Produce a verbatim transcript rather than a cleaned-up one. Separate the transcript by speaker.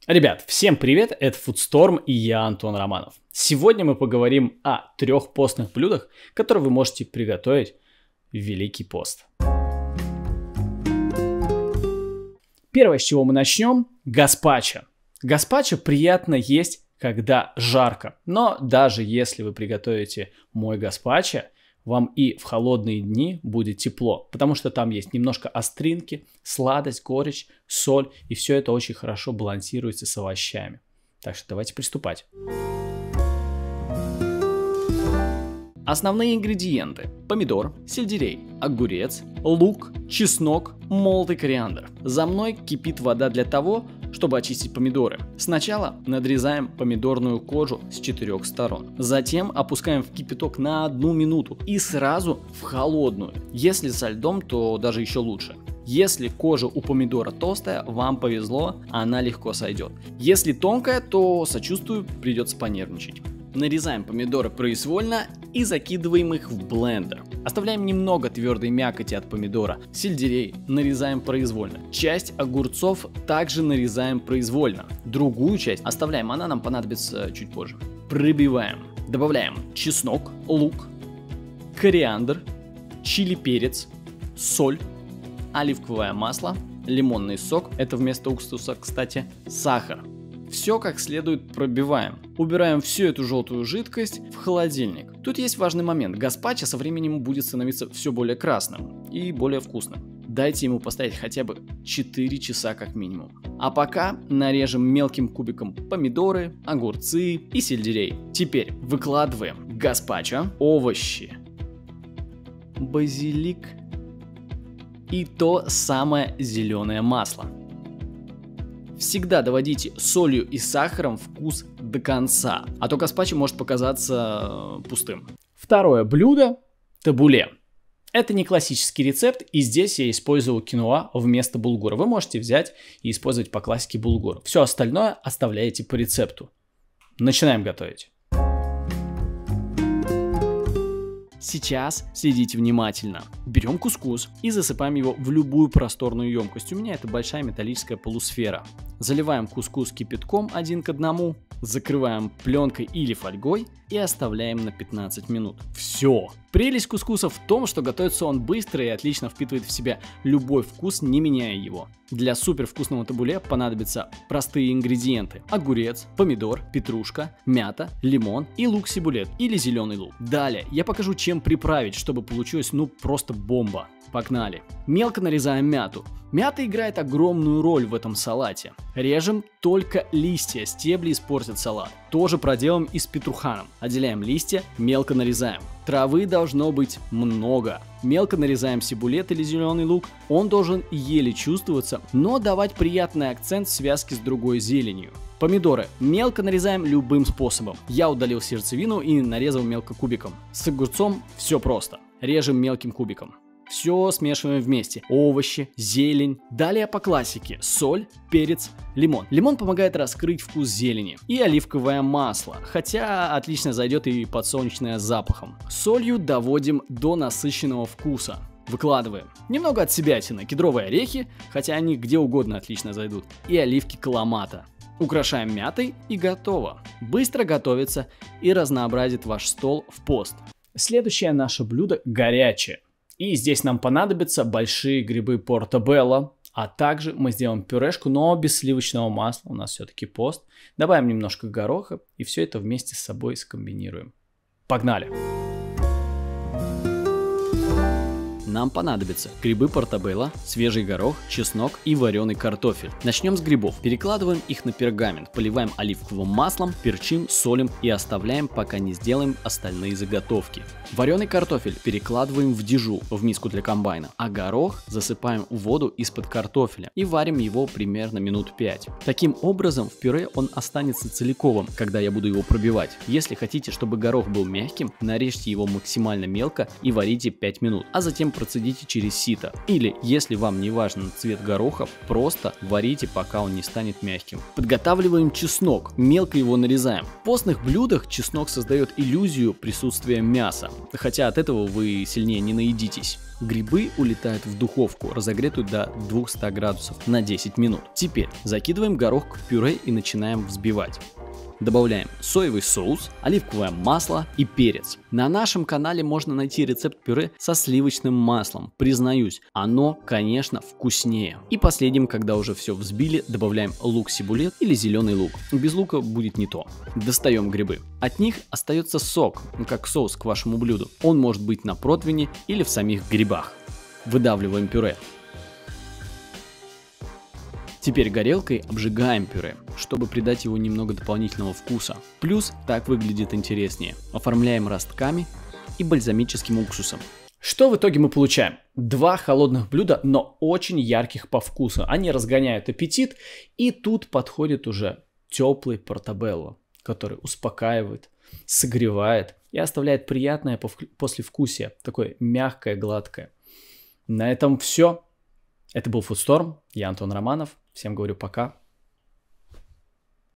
Speaker 1: Ребят, всем привет, это Foodstorm и я Антон Романов. Сегодня мы поговорим о трех постных блюдах, которые вы можете приготовить в Великий пост. Первое, с чего мы начнем, гаспачо. Гаспачо приятно есть, когда жарко, но даже если вы приготовите мой гаспачо, вам и в холодные дни будет тепло, потому что там есть немножко остринки, сладость, горечь, соль, и все это очень хорошо балансируется с овощами. Так что давайте приступать. Основные ингредиенты: помидор, сельдерей, огурец, лук, чеснок, молотый кориандр. За мной кипит вода для того, чтобы очистить помидоры. Сначала надрезаем помидорную кожу с четырех сторон. Затем опускаем в кипяток на одну минуту и сразу в холодную. Если со льдом, то даже еще лучше. Если кожа у помидора толстая, вам повезло, она легко сойдет. Если тонкая, то сочувствую, придется понервничать. Нарезаем помидоры произвольно и закидываем их в блендер. Оставляем немного твердой мякоти от помидора. Сельдерей нарезаем произвольно. Часть огурцов также нарезаем произвольно. Другую часть оставляем, она нам понадобится чуть позже. Пробиваем. Добавляем чеснок, лук, кориандр, чили-перец, соль, оливковое масло, лимонный сок, это вместо уксуса, кстати, сахар. Все как следует пробиваем. Убираем всю эту желтую жидкость в холодильник. Тут есть важный момент. Гаспачо со временем будет становиться все более красным и более вкусным. Дайте ему постоять хотя бы четыре часа как минимум. А пока нарежем мелким кубиком помидоры, огурцы и сельдерей. Теперь выкладываем гаспачо, овощи, базилик и то самое зеленое масло. Всегда доводите солью и сахаром вкус до конца, а то гаспачо может показаться пустым. Второе блюдо – табуле. Это не классический рецепт, и здесь я использовал киноа вместо булгура. Вы можете взять и использовать по классике булгур. Все остальное оставляете по рецепту. Начинаем готовить. Сейчас следите внимательно. Берем кускус и засыпаем его в любую просторную емкость. У меня это большая металлическая полусфера. Заливаем кускус кипятком один к одному, закрываем пленкой или фольгой и оставляем на пятнадцать минут. Все. Прелесть кускуса в том, что готовится он быстро и отлично впитывает в себя любой вкус, не меняя его. Для супер вкусного табуле понадобятся простые ингредиенты: огурец, помидор, петрушка, мята, лимон и лук-сибулет или зеленый лук. Далее я покажу, чем приправить, чтобы получилось ну просто бомба. Погнали! Мелко нарезаем мяту. Мята играет огромную роль в этом салате. Режем только листья, стебли испортят салат. Тоже проделаем и с петруханом. Отделяем листья, мелко нарезаем. Травы должно быть много. Мелко нарезаем сибулет или зеленый лук. Он должен еле чувствоваться, но давать приятный акцент в связке с другой зеленью. Помидоры мелко нарезаем любым способом. Я удалил сердцевину и нарезал мелко кубиком. С огурцом все просто. Режем мелким кубиком. Все смешиваем вместе. Овощи, зелень. Далее по классике: соль, перец, лимон. Лимон помогает раскрыть вкус зелени. И оливковое масло. Хотя отлично зайдет и подсолнечное с запахом. Солью доводим до насыщенного вкуса. Выкладываем. Немного отсебятины, кедровые орехи, хотя они где угодно отлично зайдут. И оливки каламата. Украшаем мятой и готово. Быстро готовится и разнообразит ваш стол в пост. Следующее наше блюдо горячее. И здесь нам понадобятся большие грибы портобелло, а также мы сделаем пюрешку, но без сливочного масла, у нас все-таки пост. Добавим немножко гороха и все это вместе с собой скомбинируем. Погнали! Нам понадобятся грибы портобелло, свежий горох, чеснок и вареный картофель. Начнем с грибов. Перекладываем их на пергамент, поливаем оливковым маслом, перчим, солим и оставляем, пока не сделаем остальные заготовки. Вареный картофель перекладываем в дижу, в миску для комбайна, а горох засыпаем в воду из-под картофеля и варим его примерно минут пять. Таким образом, в пюре он останется целиковым, когда я буду его пробивать. Если хотите, чтобы горох был мягким, нарежьте его максимально мелко и варите пять минут, а затем процедите через сито. Или, если вам не важен цвет гороха, просто варите, пока он не станет мягким. Подготавливаем чеснок, мелко его нарезаем. В постных блюдах чеснок создает иллюзию присутствия мяса, хотя от этого вы сильнее не наедитесь. Грибы улетают в духовку, разогретую до двухсот градусов, на десять минут. Теперь закидываем горох в пюре и начинаем взбивать. Добавляем соевый соус, оливковое масло и перец. На нашем канале можно найти рецепт пюре со сливочным маслом. Признаюсь, оно, конечно, вкуснее. И последним, когда уже все взбили, добавляем лук-сибулет или зеленый лук. Без лука будет не то. Достаем грибы. От них остается сок, как соус к вашему блюду. Он может быть на противне или в самих грибах. Выдавливаем пюре. Теперь горелкой обжигаем пюре, чтобы придать его немного дополнительного вкуса. Плюс так выглядит интереснее. Оформляем ростками и бальзамическим уксусом. Что в итоге мы получаем? Два холодных блюда, но очень ярких по вкусу. Они разгоняют аппетит, и тут подходит уже теплый портабелло, который успокаивает, согревает и оставляет приятное послевкусие, такое мягкое, гладкое. На этом все. Это был Фудсторм, я Антон Романов. Всем говорю пока.